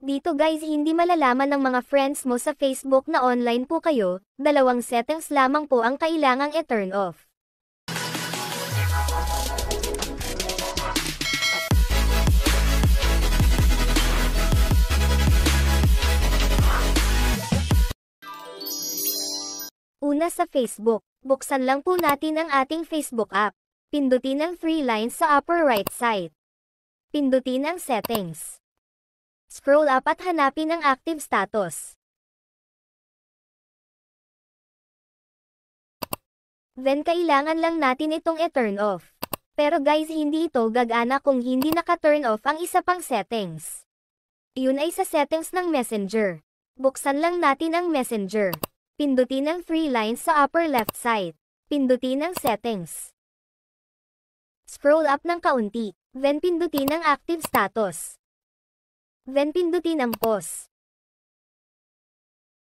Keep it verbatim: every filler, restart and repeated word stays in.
Dito guys, hindi malalaman ng mga friends mo sa Facebook na online po kayo, dalawang settings lamang po ang kailangang i-turn off. Una sa Facebook, buksan lang po natin ang ating Facebook app. Pindutin ang three lines sa upper right side. Pindutin ang settings. Scroll up at hanapin ang active status. Then kailangan lang natin itong i-turn off. Pero guys, hindi ito gagana kung hindi naka-turn off ang isa pang settings. Iyon ay sa settings ng Messenger. Buksan lang natin ang Messenger. Pindutin ang three lines sa upper left side. Pindutin ang settings. Scroll up ng kaunti. Then pindutin ang active status. Then pindutin ang pause.